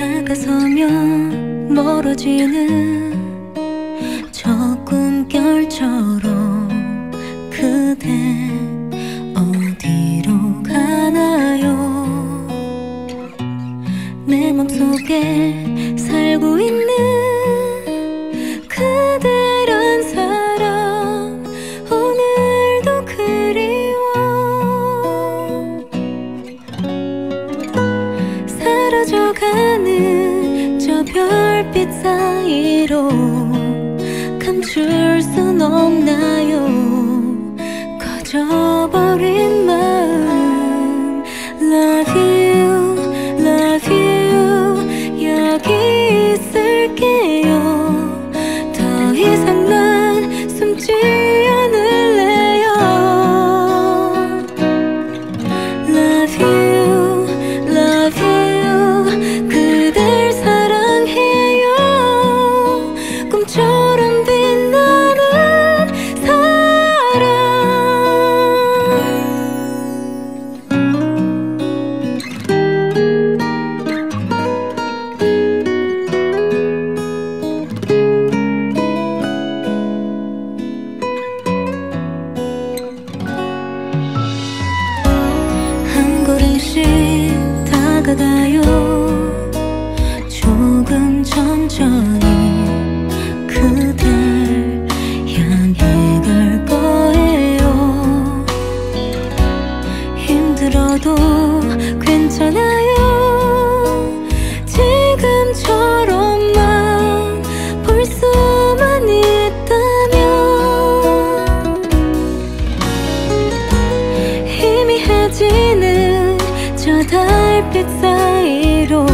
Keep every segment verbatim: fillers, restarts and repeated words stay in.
다가서면 멀어지는 저 꿈결처럼 그대 어디로 가나요? 내 맘속에 살고 있는 그대란 사람 오늘도 그리워. 사라져가는 저 별빛 사이로 감출 순 없나요? 꺼져버린 마음. Love you, love you. 여기 있을게요. 더 이상 난 숨지 않을래요. Love you, love you. 그댈 사랑해요. 꿈처럼 빛나는 사랑. 한 걸음씩 다가가요. 조금 천천히 그댈 향해 갈 거예요. 힘들어도 괜찮아요. 지금처럼만 볼 수만 있다면. 희미해지는 저 달빛 사이로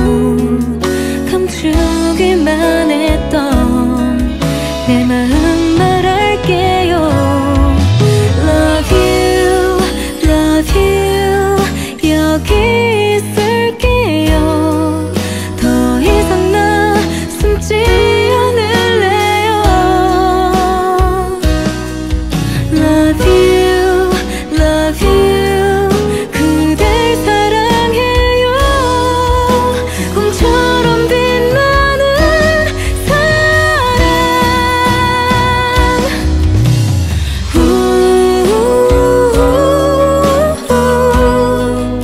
감추기만 했던 내 마음 말할게요. Love you, love you. 여기 있을게요. 더 이상 나 숨지 않을래요. Love you, love you. 그댈 사랑해요. 꿈처럼 빛나는 사랑. 우우우우.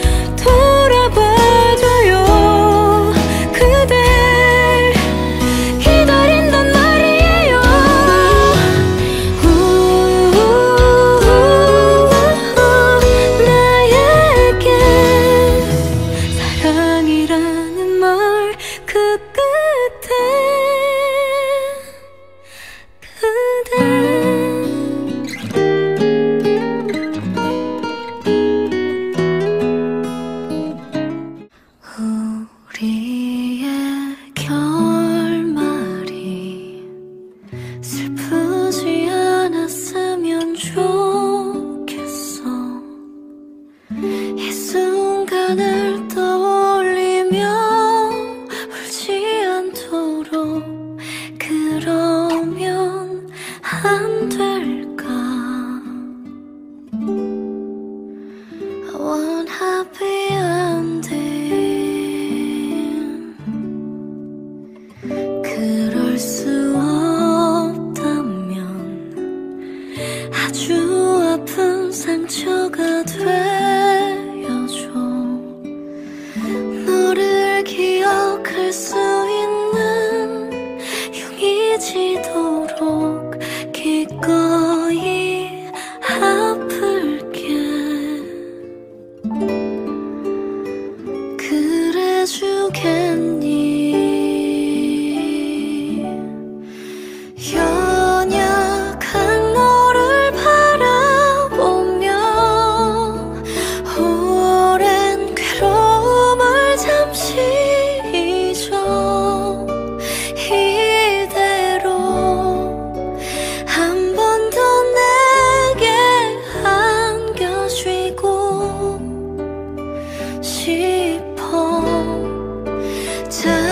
돌아봐줘요. 그댈 기다린단 말이에요. 우우우우. 나에게 사랑이라는 말 그 끝에 그대. 우리의 결말이 슬프지 않았으면 좋겠어. 이 순간을 떠올리며 울지 않도록 그러면 안 될까? I want happy ending. 그럴 수 없다면 아주 아픈 상처가 되어줘. 너를 기억할 수 있는 용이 지도록 기꺼이 아플게. 그래 주겠니? 연약한 너를 바라보며 오랜 괴로움을 잠시 잊어. 이대로 한 번 더 내게 안겨주고 싶어. 자